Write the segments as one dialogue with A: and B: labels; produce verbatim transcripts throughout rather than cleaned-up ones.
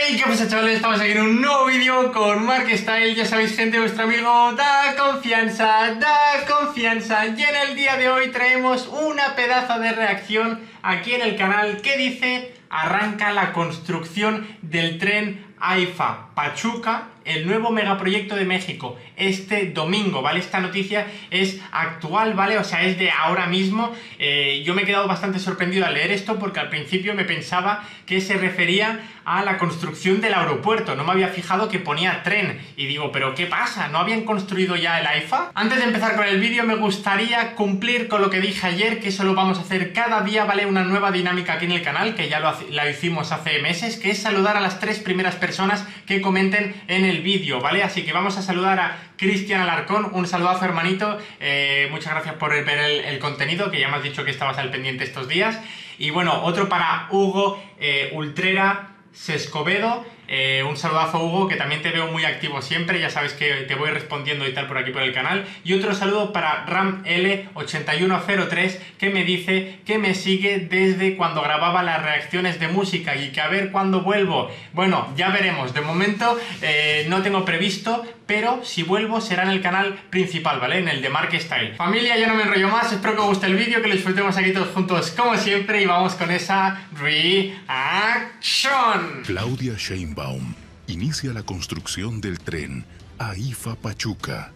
A: Hey, ¿qué pasa, chavales? Estamos aquí en un nuevo vídeo con Mark Style. Ya sabéis, gente, vuestro amigo da confianza, da confianza. Y en el día de hoy traemos una pedazo de reacción aquí en el canal que dice: arranca la construcción del tren AIFA Pachuca, el nuevo megaproyecto de México, este domingo, ¿vale? Esta noticia es actual, ¿vale? O sea, es de ahora mismo. Eh, yo me he quedado bastante sorprendido al leer esto porque al principio me pensaba que se refería a la construcción del aeropuerto. No me había fijado que ponía tren. Y digo, ¿pero qué pasa? ¿No habían construido ya el AIFA? Antes de empezar con el vídeo, me gustaría cumplir con lo que dije ayer, que eso lo vamos a hacer cada día, ¿vale? Una nueva dinámica aquí en el canal, que ya lo la hicimos hace meses, que es saludar a las tres primeras personas que comenten en el vídeo, ¿vale? Así que vamos a saludar a Cristian Alarcón. Un saludazo, hermanito. Eh, muchas gracias por ver el, el contenido, que ya me has dicho que estabas al pendiente estos días. Y bueno, otro para Hugo eh, Ultrera Sescobedo. Eh, un saludazo, Hugo, que también te veo muy activo siempre, ya sabes que te voy respondiendo y tal por aquí por el canal. Y otro saludo para Ram L ochenta y uno cero tres, que me dice que me sigue desde cuando grababa las reacciones de música y que a ver cuándo vuelvo. Bueno, ya veremos. De momento eh, no tengo previsto, pero si vuelvo será en el canal principal, ¿vale? En el de Mark Style. Familia, ya no me enrollo más, espero que os guste el vídeo, que lo disfrutemos aquí todos juntos como siempre, y vamos con esa reaction.
B: Claudia Sheinbaum inicia la construcción del tren AIFA Pachuca.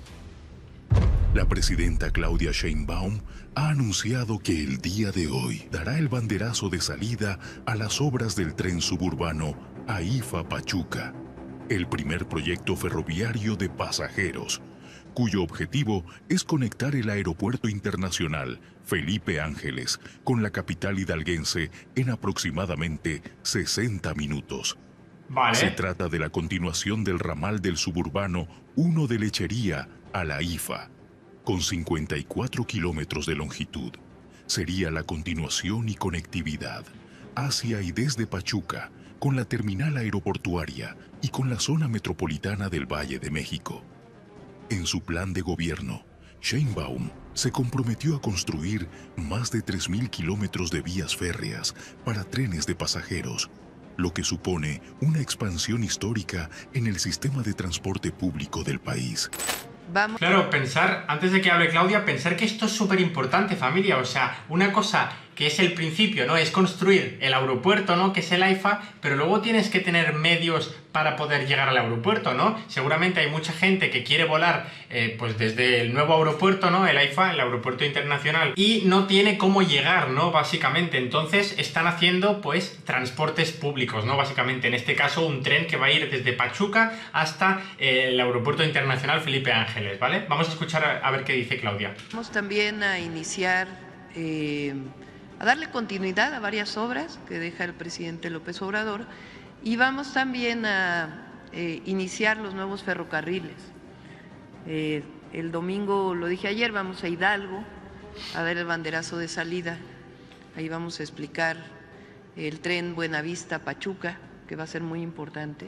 B: La presidenta Claudia Sheinbaum ha anunciado que el día de hoy dará el banderazo de salida a las obras del tren suburbano AIFA Pachuca, el primer proyecto ferroviario de pasajeros, cuyo objetivo es conectar el Aeropuerto Internacional Felipe Ángeles con la capital hidalguense en aproximadamente sesenta minutos.
A: Vale.
B: Se trata de la continuación del ramal del suburbano uno de Lechería a la AIFA, con cincuenta y cuatro kilómetros de longitud. Sería la continuación y conectividad hacia y desde Pachuca, con la terminal aeroportuaria y con la zona metropolitana del Valle de México. En su plan de gobierno, Sheinbaum se comprometió a construir más de tres mil kilómetros de vías férreas para trenes de pasajeros, lo que supone una expansión histórica en el sistema de transporte público del país.
A: Vamos. Claro, pensar, antes de que hable Claudia, pensar que esto es súper importante, familia. O sea, una cosa que es el principio, ¿no? Es construir el aeropuerto, ¿no? Que es el AIFA, pero luego tienes que tener medios para poder llegar al aeropuerto, ¿no? Seguramente hay mucha gente que quiere volar eh, pues desde el nuevo aeropuerto, ¿no? El AIFA, el aeropuerto internacional, y no tiene cómo llegar, ¿no? Básicamente, entonces están haciendo, pues, transportes públicos, ¿no? Básicamente, en este caso, un tren que va a ir desde Pachuca hasta eh, el aeropuerto internacional Felipe Ángeles, ¿vale? Vamos a escuchar a, a ver qué dice Claudia.
C: Vamos también a iniciar... Eh... a darle continuidad a varias obras que deja el presidente López Obrador, y vamos también a eh, iniciar los nuevos ferrocarriles. Eh, el domingo, lo dije ayer, vamos a Hidalgo a dar el banderazo de salida. Ahí vamos a explicar el tren Buenavista-Pachuca, que va a ser muy importante.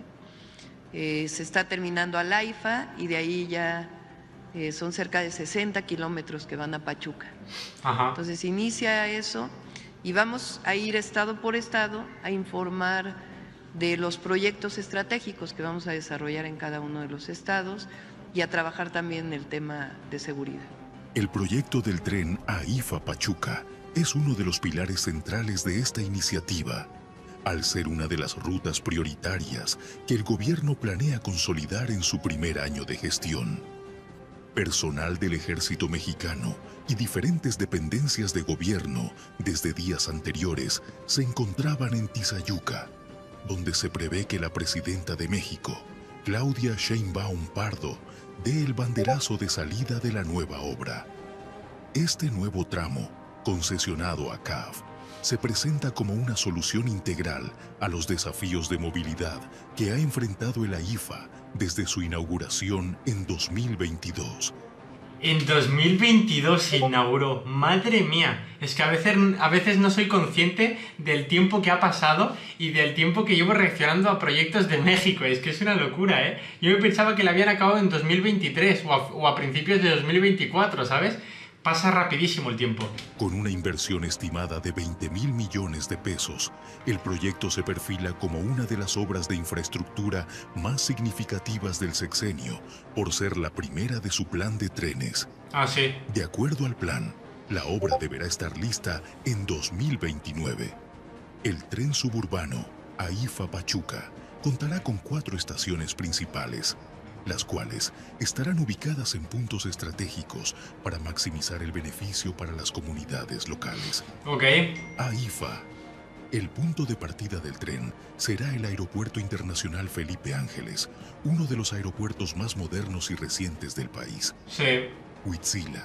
C: Eh, se está terminando al AIFA y de ahí ya eh, son cerca de sesenta kilómetros que van a Pachuca.
A: Ajá.
C: Entonces inicia eso y vamos a ir estado por estado a informar de los proyectos estratégicos que vamos a desarrollar en cada uno de los estados y a trabajar también en el tema de seguridad.
B: El proyecto del tren AIFA Pachuca es uno de los pilares centrales de esta iniciativa, al ser una de las rutas prioritarias que el gobierno planea consolidar en su primer año de gestión. Personal del Ejército Mexicano y diferentes dependencias de gobierno desde días anteriores se encontraban en Tizayuca, donde se prevé que la presidenta de México, Claudia Sheinbaum Pardo, dé el banderazo de salida de la nueva obra. Este nuevo tramo, concesionado a C A F, se presenta como una solución integral a los desafíos de movilidad que ha enfrentado el AIFA desde su inauguración en dos mil veintidós.
A: En dos mil veintidós se inauguró. Madre mía, es que a veces, a veces no soy consciente del tiempo que ha pasado y del tiempo que llevo reaccionando a proyectos de México. Es que es una locura, ¿eh? Yo me pensaba que la habían acabado en dos mil veintitrés o a, o a principios de dos mil veinticuatro, ¿sabes? Pasa rapidísimo el tiempo.
B: Con una inversión estimada de veinte mil millones de pesos, el proyecto se perfila como una de las obras de infraestructura más significativas del sexenio, por ser la primera de su plan de trenes.
A: Ah, sí.
B: De acuerdo al plan, la obra deberá estar lista en dos mil veintinueve. El tren suburbano AIFA-Pachuca contará con cuatro estaciones principales, las cuales estarán ubicadas en puntos estratégicos para maximizar el beneficio para las comunidades locales.
A: Ok.
B: AIFA. El punto de partida del tren será el Aeropuerto Internacional Felipe Ángeles, uno de los aeropuertos más modernos y recientes del país.
A: Sí.
B: Huitzila.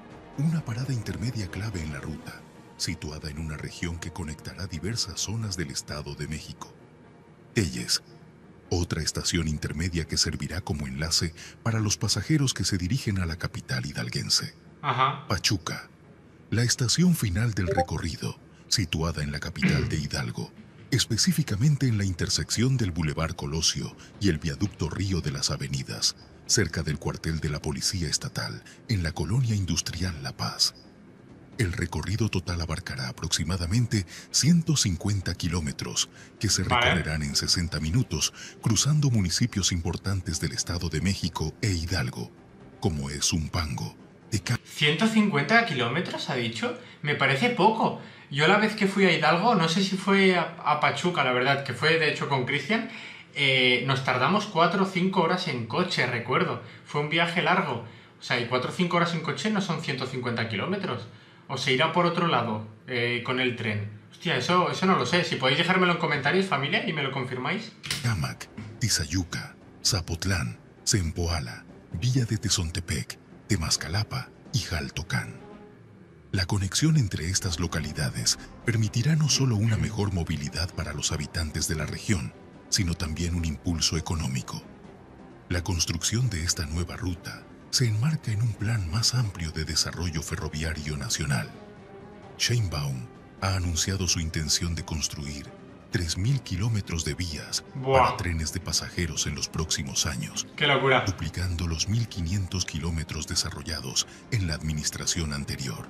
B: Una parada intermedia clave en la ruta, situada en una región que conectará diversas zonas del Estado de México. Telles. Otra estación intermedia que servirá como enlace para los pasajeros que se dirigen a la capital hidalguense.
A: Ajá.
B: Pachuca, la estación final del recorrido, situada en la capital de Hidalgo, específicamente en la intersección del Boulevard Colosio y el viaducto Río de las Avenidas, cerca del cuartel de la Policía Estatal, en la colonia industrial La Paz. El recorrido total abarcará aproximadamente ciento cincuenta kilómetros, que se
A: Vale.
B: recorrerán en sesenta minutos, cruzando municipios importantes del Estado de México e Hidalgo, como es Zumpango, Tecámac.
A: ¿ciento cincuenta kilómetros ha dicho? Me parece poco. Yo la vez que fui a Hidalgo, no sé si fue a, a Pachuca, la verdad, que fue de hecho con Cristian, eh, nos tardamos cuatro o cinco horas en coche, recuerdo. Fue un viaje largo. O sea, y cuatro o cinco horas en coche no son ciento cincuenta kilómetros. O se irá por otro lado eh, con el tren. Hostia, eso, eso no lo sé. Si podéis dejármelo en comentarios, familia, y me lo confirmáis.
B: Tecámac, Tizayuca, Zapotlán, Zempoala, Villa de Tezontepec, Temascalapa y Jaltocán. La conexión entre estas localidades permitirá no solo una mejor movilidad para los habitantes de la región, sino también un impulso económico. La construcción de esta nueva ruta se enmarca en un plan más amplio de desarrollo ferroviario nacional. Sheinbaum ha anunciado su intención de construir tres mil kilómetros de vías
A: Buah.
B: para trenes de pasajeros en los próximos años,
A: ¡Qué locura!
B: duplicando los mil quinientos kilómetros desarrollados en la administración anterior.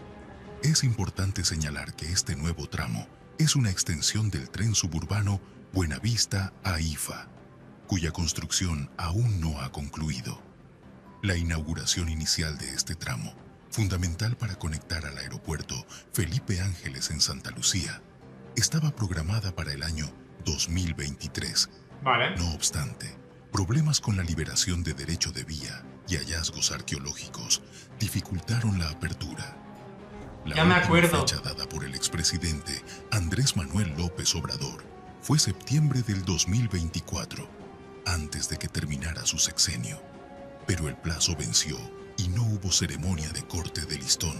B: Es importante señalar que este nuevo tramo es una extensión del tren suburbano Buenavista-AIFA, cuya construcción aún no ha concluido. La inauguración inicial de este tramo, fundamental para conectar al aeropuerto Felipe Ángeles en Santa Lucía, estaba programada para el año dos mil veintitrés.
A: Vale.
B: No obstante, problemas con la liberación de derecho de vía y hallazgos arqueológicos dificultaron la apertura. La
A: Ya me
B: última
A: acuerdo.
B: fecha dada por el expresidente Andrés Manuel López Obrador fue septiembre del dos mil veinticuatro, antes de que terminara su sexenio. Pero el plazo venció y no hubo ceremonia de corte de listón.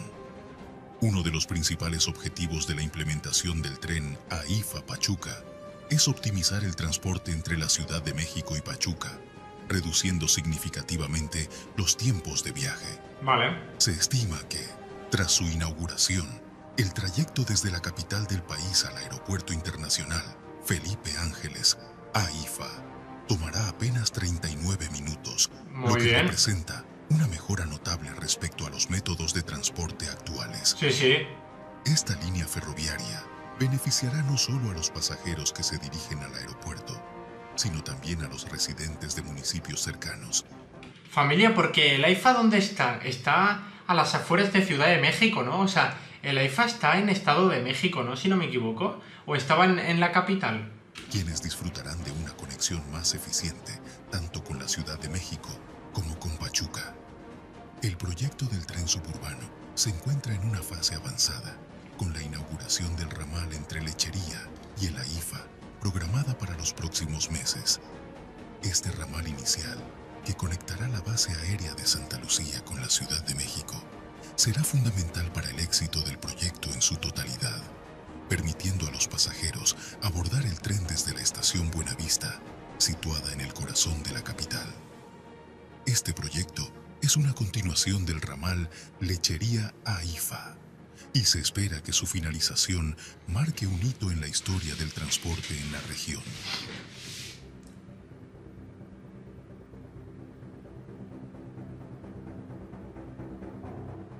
B: Uno de los principales objetivos de la implementación del tren AIFA-Pachuca es optimizar el transporte entre la Ciudad de México y Pachuca, reduciendo significativamente los tiempos de viaje.
A: Vale.
B: Se estima que, tras su inauguración, el trayecto desde la capital del país al Aeropuerto Internacional Felipe Ángeles, AIFA, tomará apenas treinta y nueve minutos,
A: Muy
B: lo que
A: bien.
B: representa una mejora notable respecto a los métodos de transporte actuales.
A: Sí, sí.
B: Esta línea ferroviaria beneficiará no solo a los pasajeros que se dirigen al aeropuerto, sino también a los residentes de municipios cercanos.
A: Familia, porque el AIFA, ¿dónde está? Está a las afueras de Ciudad de México, ¿no? O sea, el AIFA está en Estado de México, ¿no? Si no me equivoco. ¿O estaba en, en la capital?
B: Quienes disfrutarán de una conexión más eficiente, tanto con la Ciudad de México como con Pachuca. El proyecto del tren suburbano se encuentra en una fase avanzada, con la inauguración del ramal entre Lechería y el AIFA, programada para los próximos meses. Este ramal inicial, que conectará la base aérea de Santa Lucía con la Ciudad de México, será fundamental para el éxito del proyecto en su totalidad, permitiendo a los pasajeros abordar el tren desde la estación Buenavista, situada en el corazón de la capital. Este proyecto es una continuación del ramal Lechería-AIFA y se espera que su finalización marque un hito en la historia del transporte en la región.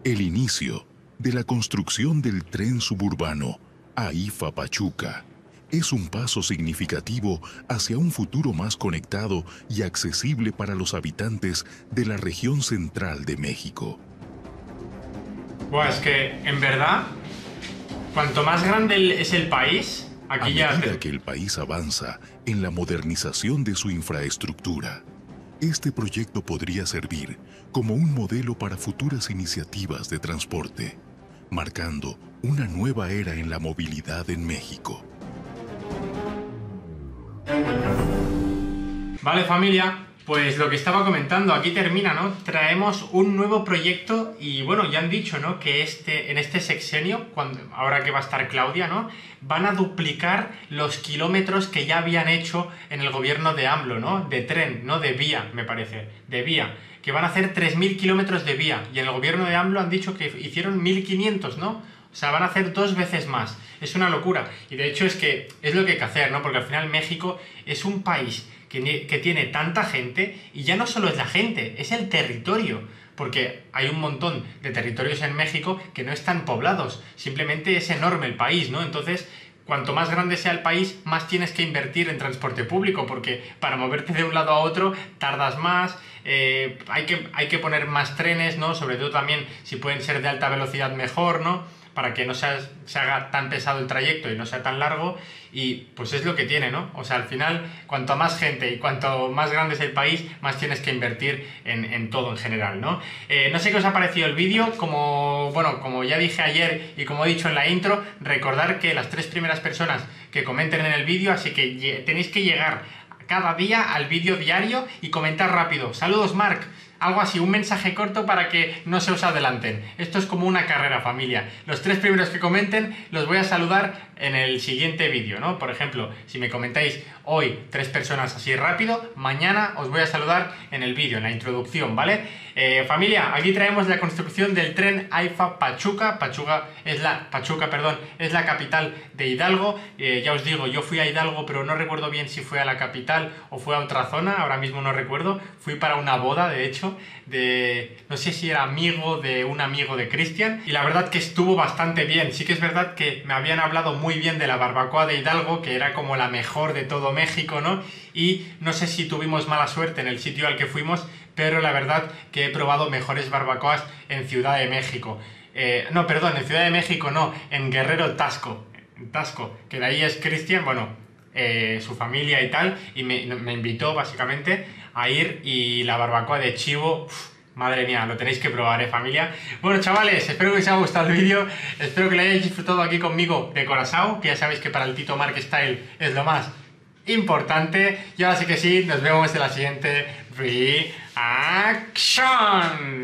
B: el inicio de la construcción del tren suburbano AIFA-Pachuca es un paso significativo hacia un futuro más conectado y accesible para los habitantes de la región central de México.
A: Bueno, es que, en verdad, cuanto más grande es el país, aquí
B: A
A: ya...
B: medida que el país avanza en la modernización de su infraestructura, este proyecto podría servir como un modelo para futuras iniciativas de transporte, marcando una nueva era en la movilidad en México.
A: Vale, familia, pues lo que estaba comentando, aquí termina, ¿no? Traemos un nuevo proyecto y, bueno, ya han dicho, ¿no? Que este, en este sexenio, cuando, ahora que va a estar Claudia, ¿no? Van a duplicar los kilómetros que ya habían hecho en el gobierno de AMLO, ¿no? De tren, no de vía, me parece, de vía. Que van a hacer tres mil kilómetros de vía y en el gobierno de AMLO han dicho que hicieron mil quinientos, ¿no? O sea, van a hacer dos veces más. Es una locura. Y de hecho es que es lo que hay que hacer, ¿no? Porque al final México es un país que, que tiene tanta gente y ya no solo es la gente, es el territorio. Porque hay un montón de territorios en México que no están poblados. Simplemente es enorme el país, ¿no? Entonces, cuanto más grande sea el país, más tienes que invertir en transporte público, porque para moverte de un lado a otro tardas más, eh, hay que, hay que poner más trenes, ¿no? Sobre todo también si pueden ser de alta velocidad mejor, ¿no? Para que no sea, se haga tan pesado el trayecto y no sea tan largo, y pues es lo que tiene, ¿no? O sea, al final, cuanto más gente y cuanto más grande es el país, más tienes que invertir en, en todo en general, ¿no? Eh, no sé qué os ha parecido el vídeo, como, bueno, como ya dije ayer y como he dicho en la intro, recordar que las tres primeras personas que comenten en el vídeo, así que tenéis que llegar cada día al vídeo diario y comentar rápido. Saludos, Marc. Algo así, un mensaje corto para que no se os adelanten. Esto es como una carrera, familia. Los tres primeros que comenten los voy a saludar en el siguiente vídeo, ¿no? Por ejemplo, si me comentáis hoy tres personas así rápido, mañana os voy a saludar en el vídeo, en la introducción, ¿vale? Eh, familia, aquí traemos la construcción del tren AIFA-Pachuca. Pachuca es la, Pachuca, perdón, es la capital de Hidalgo. Eh, ya os digo, yo fui a Hidalgo, pero no recuerdo bien si fue a la capital o fue a otra zona, ahora mismo no recuerdo. Fui para una boda, de hecho, de, no sé si era amigo de un amigo de Cristian, y la verdad que estuvo bastante bien. Sí que es verdad que me habían hablado muy bien de la barbacoa de Hidalgo, que era como la mejor de todo México, ¿no? Y no sé si tuvimos mala suerte en el sitio al que fuimos, pero la verdad que he probado mejores barbacoas en Ciudad de México. Eh, no, perdón, en Ciudad de México no, en Guerrero Tasco, en Tasco, que de ahí es Cristian, bueno, eh, su familia y tal, y me, me invitó básicamente a ir, y la barbacoa de chivo, uf, madre mía, lo tenéis que probar, ¿eh, familia? Bueno, chavales, espero que os haya gustado el vídeo, espero que lo hayáis disfrutado aquí conmigo de Corazao, que ya sabéis que para el Tito Mark Style es lo más importante. Y ahora sí que sí, nos vemos en la siguiente Reaction.